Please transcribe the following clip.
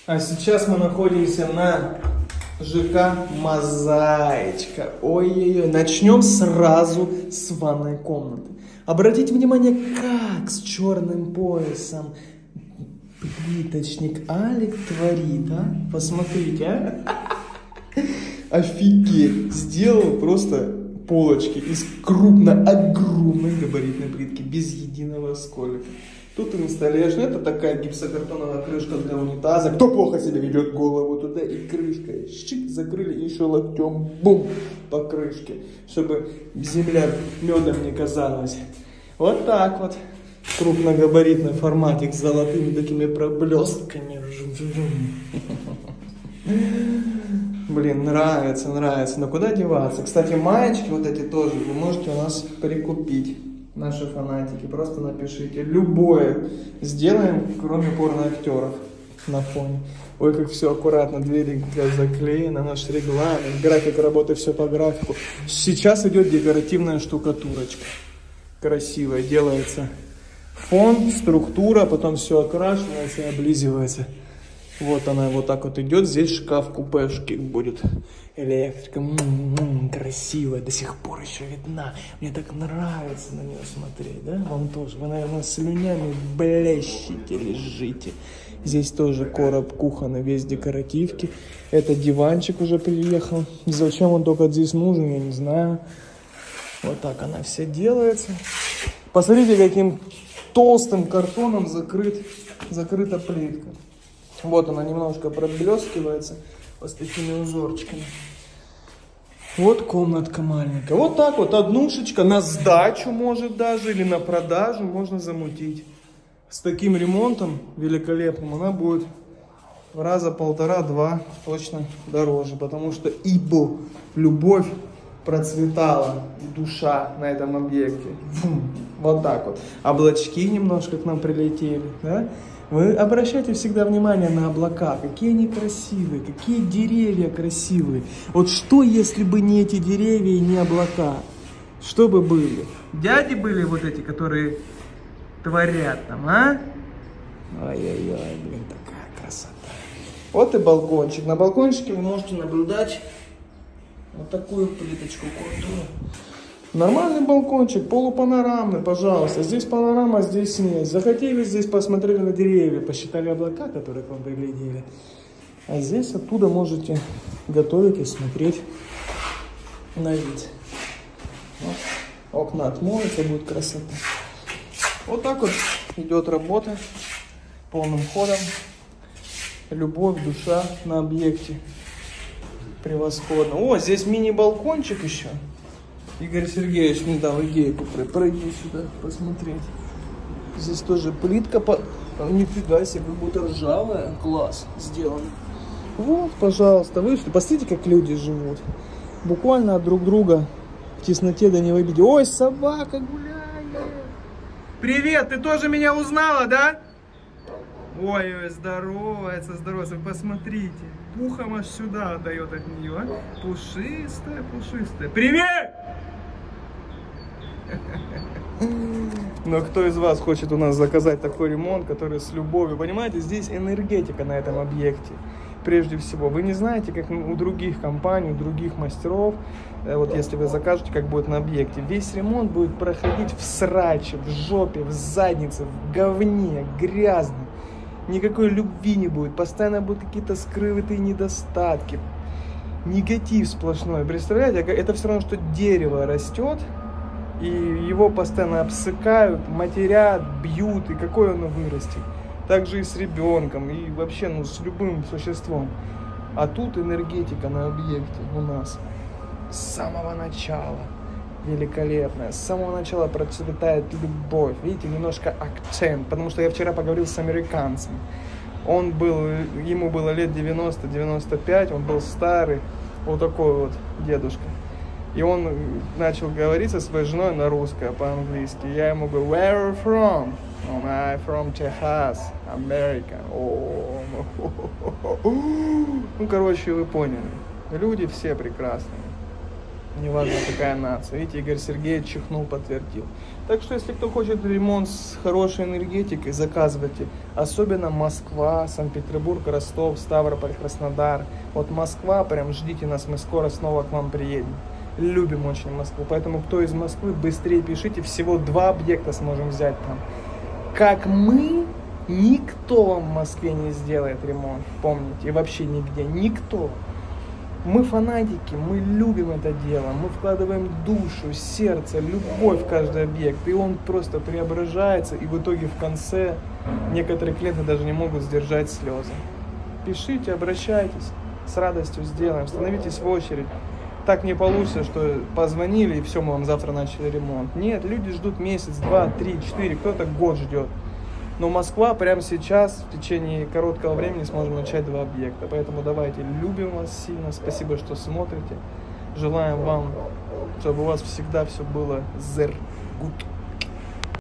А сейчас мы находимся на ЖК Мозаичка. Ой-ой-ой. Начнем сразу с ванной комнаты. Обратите внимание, как с черным поясом плиточник Алик творит, а? Посмотрите, а? Офигеть. Сделал просто полочки из огромной габаритной плитки, без единого сколика. Тут инсталляция, это такая гипсокартоновая крышка для унитаза. Кто плохо себя ведет, голову туда и крышкой. Щик, закрыли, еще локтем, бум, по крышке. Чтобы земля медом не казалась. Вот так вот. Крупногабаритный форматик с золотыми такими проблесками. Блин, нравится, нравится. Но куда деваться? Кстати, маечки вот эти тоже вы можете у нас прикупить. Наши фанатики, просто напишите. Любое сделаем, кроме порноактеров на фоне. Ой, как все аккуратно, двери заклеены, наш регламент, график работы, все по графику. Сейчас идет декоративная штукатурочка. Красивая, делается фон, структура, потом все окрашивается и облизывается. Вот она вот так вот идет. Здесь шкаф-купешки будет. Электрика. Красивая. До сих пор еще видна. Мне так нравится на нее смотреть. Да? Вам тоже. Вы, наверное, слюнями блещите, лежите. Здесь тоже короб кухонный, весь декоративки. Это диванчик уже приехал. Зачем он только здесь нужен, я не знаю. Вот так она вся делается. Посмотрите, каким толстым картоном закрыта плитка. Вот она немножко проблескивается вот с такими узорчиками. Вот комнатка маленькая. Вот так вот, однушечка, на сдачу может даже, или на продажу можно замутить. С таким ремонтом великолепным она будет в раза полтора-два точно дороже. Потому что ибо любовь процветала, душа на этом объекте. Вот так вот. Облачки немножко к нам прилетели, да? Вы обращайте всегда внимание на облака, какие они красивые, какие деревья красивые. Вот что, если бы не эти деревья и не облака? Что бы были? Дяди были вот эти, которые творят там, а? Ой-ой-ой, блин, такая красота. Вот и балкончик. На балкончике вы можете наблюдать вот такую плиточку крутую. Нормальный балкончик, полупанорамный, пожалуйста. Здесь панорама, здесь нет. Захотели, здесь посмотрели на деревья, посчитали облака, которые к вам приглядели. А здесь оттуда можете готовить и смотреть на вид. Вот. Окна отмоются, будет красота. Вот так вот идет работа полным ходом. Любовь, душа на объекте. Превосходно. О, здесь мини-балкончик еще. Игорь Сергеевич мне дал идею пройти сюда, посмотреть. Здесь тоже плитка, нифига себе, как будто ржавая, класс, сделано. Вот, пожалуйста, вышли, посмотрите, как люди живут. Буквально от друг друга в тесноте да не в обиде. Ой, собака гуляет. Привет, ты тоже меня узнала, да? Ой, здоровается, вы посмотрите. Пухом аж сюда отдает от нее, а? Пушистая, пушистая. Привет! Но кто из вас хочет у нас заказать такой ремонт, который с любовью? Понимаете, здесь энергетика на этом объекте. Прежде всего, вы не знаете, как у других компаний, у других мастеров, вот если вы закажете, как будет на объекте, весь ремонт будет проходить в сраче, в жопе, в заднице, в говне, грязно. Никакой любви не будет, постоянно будут какие-то скрытые недостатки, негатив сплошной. Представляете, это все равно, что дерево растет, и его постоянно обсыкают, матерят, бьют, и какое оно вырастет. Так же и с ребенком, и вообще с любым существом. А тут энергетика на объекте у нас с самого начала. Великолепная. С самого начала процветает любовь. Видите, немножко акцент. Потому что я вчера поговорил с американцем. Ему было лет 90-95, он был старый, вот такой вот дедушка. И он начал говорить со своей женой на русском, по-английски. Я ему говорю, where are you from? I'm from Texas, America. Ну, короче, вы поняли. Люди все прекрасные. неважно какая нация. Видите, Игорь Сергеевич чихнул, подтвердил. Так что, если кто хочет ремонт с хорошей энергетикой, заказывайте. Особенно Москва, Санкт-Петербург, Ростов, Ставрополь, Краснодар. Вот Москва, прям ждите нас, мы скоро снова к вам приедем. Любим очень Москву, поэтому кто из Москвы, быстрее пишите, всего 2 объекта сможем взять там. Как мы, никто вам в Москве не сделает ремонт, помните, и вообще нигде, никто. Мы фанатики, мы любим это дело, мы вкладываем душу, сердце, любовь в каждый объект, и он просто преображается, и в итоге в конце некоторые клиенты даже не могут сдержать слезы. Пишите, обращайтесь, с радостью сделаем, становитесь в очередь. Так не получится, что позвонили и все, мы вам завтра начали ремонт. Нет, люди ждут месяц, 2, 3, 4, кто-то год ждет. Но Москва прямо сейчас, в течение короткого времени, сможем начать 2 объекта. Поэтому давайте, любим вас сильно, спасибо, что смотрите. Желаем вам, чтобы у вас всегда все было good.